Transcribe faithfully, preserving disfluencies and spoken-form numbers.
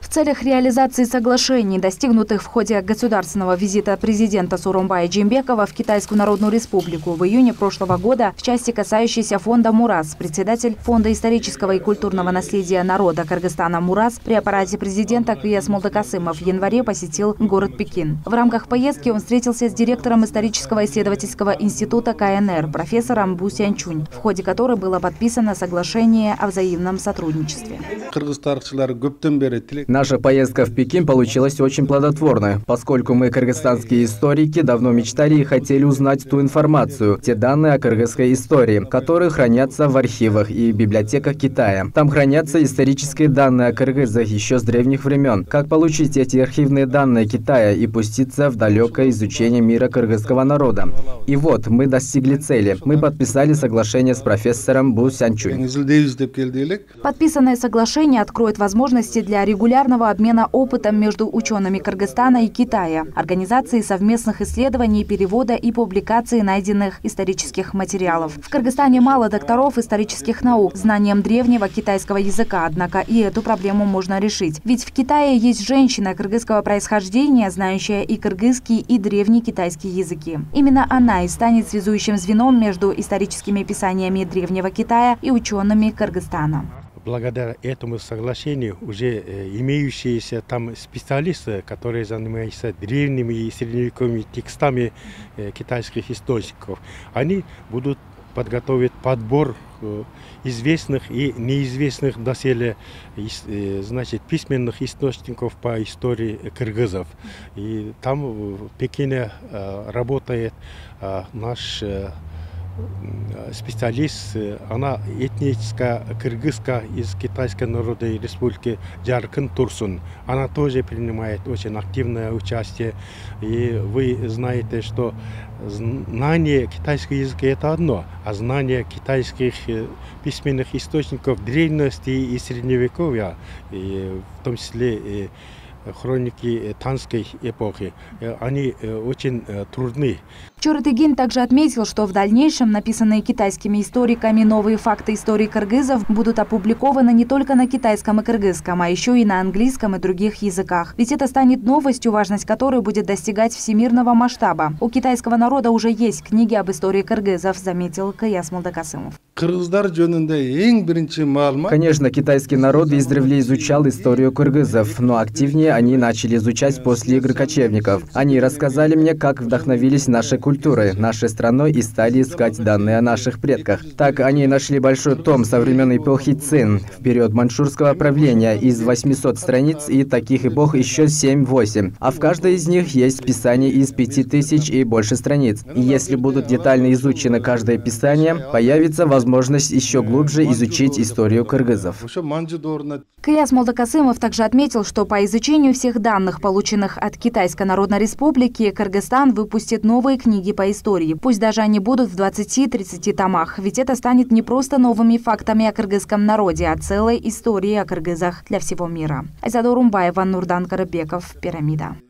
В целях реализации соглашений, достигнутых в ходе государственного визита президента Сооронбая Джеймбекова в Китайскую Народную Республику в июне прошлого года в части, касающейся фонда «Мурас», председатель Фонда исторического и культурного наследия народа Кыргызстана «Мурас» при аппарате президента Кыяс Молдокасымов в январе посетил город Пекин. В рамках поездки он встретился с директором исторического исследовательского института ка эн эр, профессором Бу Сянчунь, в ходе которой было подписано соглашение о взаимном сотрудничестве. Наша поездка в Пекин получилась очень плодотворной, поскольку мы, кыргызстанские историки, давно мечтали и хотели узнать ту информацию, те данные о кыргызской истории, которые хранятся в архивах и библиотеках Китая. Там хранятся исторические данные о кыргызах еще с древних времен. Как получить эти архивные данные Китая и пуститься в далекое изучение мира кыргызского народа? И вот, мы достигли цели. Мы подписали соглашение с профессором Бу Сянчунь. Подписанное соглашение откроет возможности для регулярного обмена опытом между учеными Кыргызстана и Китая, организации совместных исследований, перевода и публикации найденных исторических материалов. В Кыргызстане мало докторов исторических наук знанием древнего китайского языка, однако и эту проблему можно решить. Ведь в Китае есть женщина кыргызского происхождения, знающая и кыргызский, и древний китайский языки. Именно она и станет связующим звеном между историческими писаниями древнего Китая и учеными Кыргызстана. Благодаря этому соглашению уже имеющиеся там специалисты, которые занимаются древними и средневековыми текстами китайских источников, они будут подготовить подбор известных и неизвестных доселе, значит, письменных источников по истории кыргызов. И там в Пекине работает наш специалист, она этническая кыргызка из Китайской Народной Республики Джаркын Турсун. Она тоже принимает очень активное участие. И вы знаете, что знание китайского языка — это одно, а знание китайских письменных источников древности и средневековья, и в том числе и хроники Танской эпохи, они очень трудны. Чор Этегин также отметил, что в дальнейшем написанные китайскими историками новые факты истории кыргызов будут опубликованы не только на китайском и кыргызском, а еще и на английском и других языках. Ведь это станет новостью, важность которой будет достигать всемирного масштаба. У китайского народа уже есть книги об истории кыргызов, заметил Кыяс Молдокасымов. Конечно, китайский народ издревле изучал историю кыргызов, но активнее они начали изучать после игр кочевников. Они рассказали мне, как вдохновились нашей культурой, нашей страной и стали искать данные о наших предках. Так они нашли большой том со времен эпохи Цин, в период маньчжурского правления, из восьмисот страниц, и таких эпох еще семь-восемь. А в каждой из них есть писание из пяти тысяч и больше страниц. И если будут детально изучены каждое писание, появится возможность еще глубже изучить историю кыргызов. Кыяс Молдокасымов также отметил, что по изучению всех данных, полученных от Китайской Народной Республики, Кыргызстан выпустит новые книги по истории. Пусть даже они будут в двадцати-тридцати томах, ведь это станет не просто новыми фактами о кыргызском народе, а целой историей о кыргызах для всего мира. Айзада Урумбаева, Нурдан Карабеков, Пирамида.